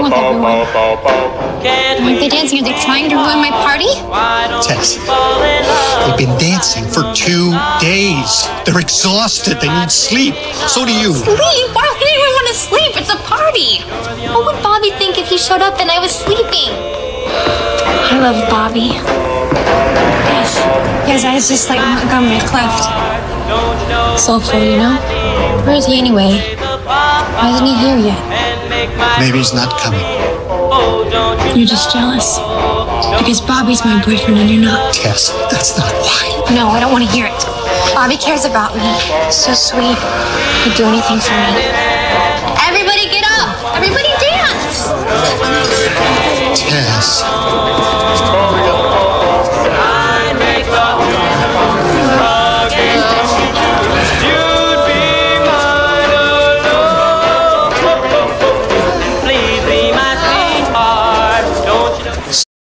wrong with everyone? Aren't they dancing? Are they trying to ruin my party? Tess, they've been dancing for 2 days. They're exhausted. They need sleep. So do you. Sleep? Why would anyone want to sleep? It's a party. What would Bobby think if he showed up and I was sleeping? I love Bobby. Yes, I was just like Montgomery Cleft. Soulful, you know? Where is he anyway? Why isn't he here yet? Maybe he's not coming. You're just jealous. Because Bobby's my boyfriend and you're not. Tess, that's not why. No, I don't want to hear it. Bobby cares about me. So sweet. He'd do anything for me. Everybody get up! Everybody dance!